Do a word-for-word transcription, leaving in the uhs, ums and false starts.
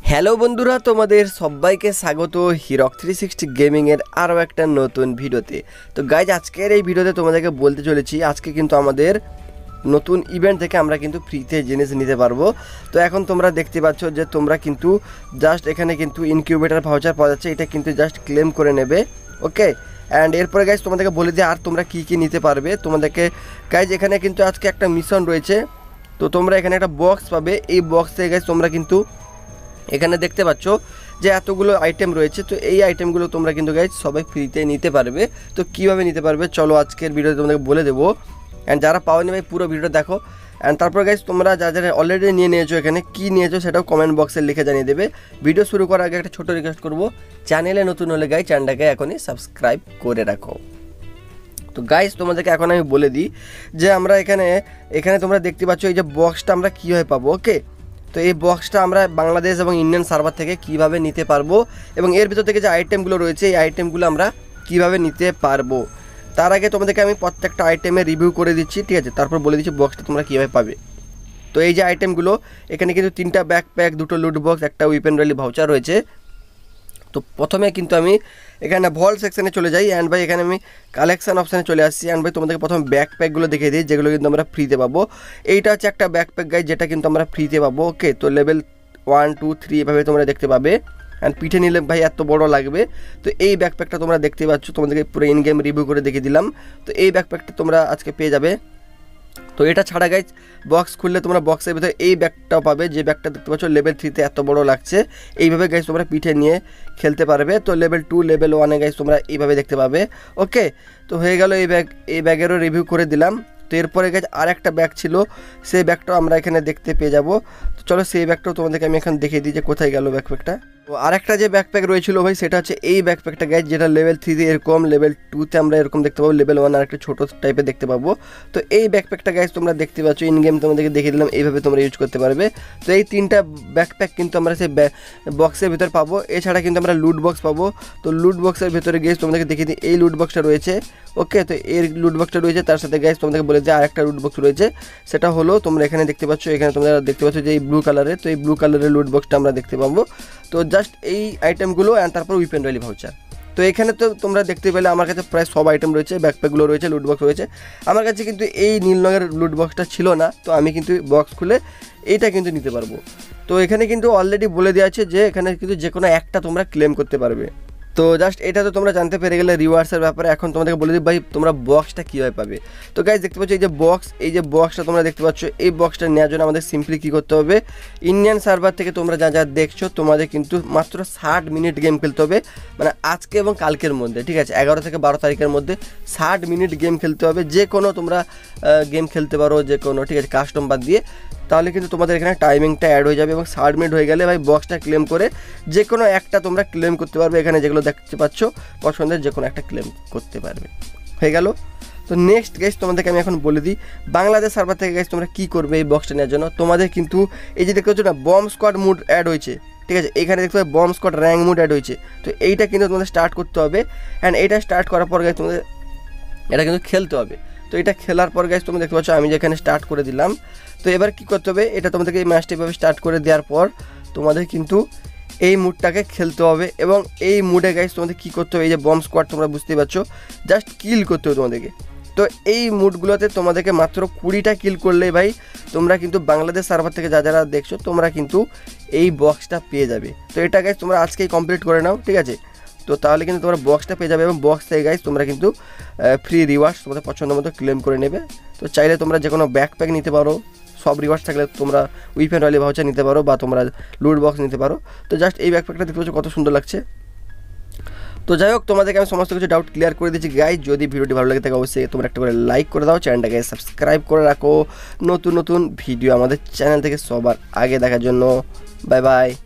Hello বন্ধুরা, তোমাদের সবাইকে স্বাগত হিরক থ্রি সিক্সটি গেমিংয়ের আরও একটা নতুন ভিডিওতে। তো গাইজ, আজকের এই ভিডিওতে তোমাদেরকে বলতে চলেছি আজকে কিন্তু আমাদের নতুন ইভেন্ট থেকে আমরা কিন্তু ফ্রিতে জিনিস নিতে পারবো। তো এখন তোমরা দেখতে পাচ্ছ যে তোমরা কিন্তু জাস্ট এখানে কিন্তু ইনকিউবেটার ভাউচার পাওয়া যাচ্ছে, এটা কিন্তু জাস্ট ক্লেম করে নেবে। ওকে, অ্যান্ড এরপরে গাইজ তোমাদেরকে বলে দিই আর তোমরা কী কী নিতে পারবে। তোমাদেরকে গাইজ এখানে কিন্তু আজকে একটা মিশন রয়েছে। তো তোমরা এখানে একটা বক্স পাবে, এই বক্স থেকে গাইজ তোমরা কিন্তু এখানে দেখতে পাচ্ছ যে এতগুলো আইটেম রয়েছে। তো এই আইটেমগুলো তোমরা কিন্তু গাইজ সবাই ফ্রিতে নিতে পারবে। তো কীভাবে নিতে পারবে চলো আজকের ভিডিওতে তোমাদেরকে বলে দেবো। অ্যান্ড যারা পাওনি ভাই পুরো ভিডিও দেখো। অ্যান্ড তারপর গাইজ তোমরা যা যারা অলরেডি নিয়ে নিয়েছো এখানে কী নিয়েছো সেটাও কমেন্ট বক্সে লিখে জানিয়ে দেবে। ভিডিও শুরু করার আগে একটা ছোটো রিকোয়েস্ট করবো, চ্যানেলে নতুন হলে গাইজ চ্যানেলটাকে এখনই সাবস্ক্রাইব করে রাখো। তো গাইজ তোমাদেরকে এখন আমি বলে দিই যে আমরা এখানে এখানে তোমরা দেখতে পাচ্ছ এই যে বক্সটা আমরা কীভাবে পাবো। ওকে, তো এই বক্সটা আমরা বাংলাদেশ এবং ইন্ডিয়ান সার্ভার থেকে কিভাবে নিতে পারবো এবং এর ভিতর থেকে যে আইটেমগুলো রয়েছে এই আইটেমগুলো আমরা কিভাবে নিতে পারবো, তার আগে তোমাদেরকে আমি প্রত্যেকটা আইটেমের রিভিউ করে দিচ্ছি, ঠিক আছে? তারপর বলে দিচ্ছি বক্সটা তোমরা কীভাবে পাবে। তো এই যে আইটেমগুলো এখানে কিন্তু তিনটা ব্যাকপ্যাক, দুটো লুট বক্স, একটা উইপেন র্যালি ভাউচার রয়েছে। তো প্রথমে কিন্তু আমি এখানে ভল সেকশানে চলে যাই অ্যান্ড ভাই এখানে আমি কালেকশান অপশানে চলে আসছি। অ্যান্ড ভাই তোমাদেরকে প্রথমে ব্যাকপ্যাকগুলো দেখিয়ে দিই যেগুলো কিন্তু আমরা ফ্রিতে পাবো। এইটা হচ্ছে একটা ব্যাকপ্যাক গাইজ যেটা কিন্তু আমরা ফ্রিতে পাবো। ওকে, তো লেভেল ওয়ান টু থ্রি এভাবে তোমরা দেখতে পাবে। অ্যান্ড পিঠে নিলে ভাই এত বড় লাগবে। তো এই ব্যাকপ্যাকটা তোমরা দেখতে পাচ্ছ, তোমাদেরকে পুরো ইন গেম রিভিউ করে দেখিয়ে দিলাম। তো এই ব্যাকপ্যাকটা তোমরা আজকে পেয়ে যাবে। তো এটা ছাড়া গাইজ বক্স খুললে তোমরা বক্সের ভিতরে এই ব্যাগটাও পাবে, যে ব্যাগটা দেখতে পাচ্ছ লেভেল থ্রিতে এত বড় লাগছে। এইভাবে গাইজ তোমরা পিঠে নিয়ে খেলতে পারবে। তো লেভেল টু লেভেল ওয়ানে গাইজ তোমরা এইভাবে দেখতে পাবে। ওকে, তো হয়ে গেল এই ব্যাগ, এই ব্যাগেরও রিভিউ করে দিলাম। তো এরপরে গাইজ আর একটা ব্যাগ ছিল, সেই ব্যাগটাও আমরা এখানে দেখতে পেয়ে যাব। তো চলো সেই ব্যাগটাও তোমাদেরকে আমি এখানে দেখিয়ে দিই যে কোথায় গেল ব্যাকপ্যাকটা। তো আরেকটা যে ব্যাকপ্যাক রয়েছিল ভাই সেটা হচ্ছে এই ব্যাকপ্যাকটা গাইজ, যেটা লেভেল থ্রিতে এরকম, লেভেল টুতে আমরা এরকম দেখতে পাবো, লেভেল ওয়ান আর একটা ছোটো টাইপের দেখতে পাবো। তো এই ব্যাকপ্যাকটা গাইজ তোমরা দেখতে পাচ্ছ ইন গেম তোমাদেরকে দেখিয়ে দিলাম, এইভাবে তোমরা ইউজ করতে পারবে। তো এই তিনটা ব্যাকপ্যাক কিন্তু আমরা সেই বক্সের ভিতর পাবো। এছাড়া কিন্তু আমরা লুট বক্স পাবো। তো লুট বক্সের ভিতরে গেছ তোমাদেরকে দেখিয়ে দিই, এই লুট বক্সটা রয়েছে। ওকে, তো এর লুট বক্সটা রয়েছে, তার সাথে গাইজ তোমাদেরকে বলে দিই আরেকটা লুট বক্স রয়েছে, সেটা হলো তোমরা এখানে দেখতে পাচ্ছ, এখানে তোমরা দেখতে পাচ্ছ যে এই ব্লু কালারের। তো এই ব্লু কালারের লুট বক্সটা আমরা দেখতে পাবো। তো জাস্ট এই আইটেমগুলো অ্যান্ড তারপর উইপেন র্যালি ভাউচার। তো এখানে তো তোমরা দেখতে পেলে আমার কাছে প্রায় সব আইটেম রয়েছে, ব্যাকপ্যাকগুলো রয়েছে, লুট বক্স রয়েছে। আমার কাছে কিন্তু এই নীল রঙের লুট বক্সটা ছিল না, তো আমি কিন্তু বক্স খুলে এইটা কিন্তু নিতে পারবো। তো এখানে কিন্তু অলরেডি বলে দেওয়া আছে যে এখানে কিন্তু যে কোনো একটা তোমরা ক্লেম করতে পারবে। তো জাস্ট এটা তো তোমরা জানতে পেরে গেলে রিওয়ার্ডসের ব্যাপারে। এখন তোমাদেরকে বলে দিই ভাই তোমরা বক্সটা কীভাবে পাবে। তো গাইজ দেখতে পাচ্ছ এই যে বক্স, এই যে বক্সটা তোমরা দেখতে পাচ্ছ, এই বক্সটা নেওয়ার জন্য আমাদের সিম্পলি কী করতে হবে, ইন্ডিয়ান সার্ভার থেকে তোমরা যা যা দেখছো তোমাদের কিন্তু মাত্র ষাট মিনিট গেম খেলতে হবে, মানে আজকে এবং কালকের মধ্যে, ঠিক আছে? এগারো থেকে বারো তারিখের মধ্যে ষাট মিনিট গেম খেলতে হবে। যে কোনো তোমরা গেম খেলতে পারো, যে কোনো, ঠিক আছে, কাস্টম বাদ দিয়ে। তাহলে কিন্তু তোমাদের এখানে টাইমিংটা অ্যাড হয়ে যাবে এবং ষাট মিনিট হয়ে গেলে ভাই বক্সটা ক্লেম করে যে কোনো একটা তোমরা ক্লেম করতে পারবে। এখানে যেগুলো দেখতে পাচ্ছ পছন্দের যে কোনো একটা ক্লেম করতে পারবে। হয়ে গেল। তো নেক্সট গাইজ তোমাদেরকে আমি এখন বলে দিই বাংলাদেশ সার্ভার থেকে গাইজ তোমরা কী করবে এই বক্সটা নেওয়ার জন্য। তোমাদের কিন্তু এই যে দেখতে পাচ্ছ না বম্ব স্কোয়াড মুড অ্যাড হয়েছে, ঠিক আছে? এখানে দেখতে পাবে bomb squad rank mode add হয়েছে। তো এইটা কিন্তু তোমাদের স্টার্ট করতে হবে অ্যান্ড এইটা স্টার্ট করার পর গাইজ তোমাদের এটা কিন্তু খেলতে হবে। তো এটা খেলার পর গাইজ তোমরা দেখতে পাচ্ছ আমি যেখানে স্টার্ট করে দিলাম। তো এবার কী করতে হবে, এটা তোমাদেরকে এই ম্যাচটা এভাবে স্টার্ট করে দেওয়ার পর তোমাদের কিন্তু এই মুডটাকে খেলতে হবে এবং এই মুডে গাইজ তোমাদের কী করতে হবে, এই যে বম্ব স্কোয়াড তোমরা বুঝতেই পারছো, জাস্ট কিল করতে হবে তোমাদেরকে। তো এই মুডগুলোতে তোমাদেরকে মাত্র কুড়িটা কিল করলেই ভাই তোমরা কিন্তু বাংলাদেশ সার্ভার থেকে যা যারা দেখছো তোমরা কিন্তু এই বক্সটা পেয়ে যাবে। তো এটা গাইজ তোমরা আজকেই কমপ্লিট করে নাও, ঠিক আছে? তো তাহলে কিন্তু তোমরা বক্সটা পেয়ে যাবে এবং বক্স থেকে গাইজ তোমরা কিন্তু ফ্রি রিওয়ার্ডস তোমাদের পছন্দ মতো ক্লেম করে নেবে। তো চাইলে তোমরা যে কোনো ব্যাকপ্যাক নিতে পারো, সব রিওয়ার্ডস থাকলে তোমরা উইপেন র্যালি ভাউচার নিতে পারো বা তোমরা লুট বক্স নিতে পারো। তো জাস্ট এই ব্যাকপ্যাকটা দেখতে পাচ্ছ কত সুন্দর লাগছে। তো যাই হোক, তোমাদেরকে আমি সমস্ত কিছু ডাউট ক্লিয়ার করে দিচ্ছি গাইজ। যদি ভিডিওটি ভালো লাগে থাকে অবশ্যই তোমরা একটা করে লাইক করে দাও, চ্যানেলটাকে সাবস্ক্রাইব করে রাখো নতুন নতুন ভিডিও আমাদের চ্যানেল থেকে সবার আগে দেখার জন্য। Bye by.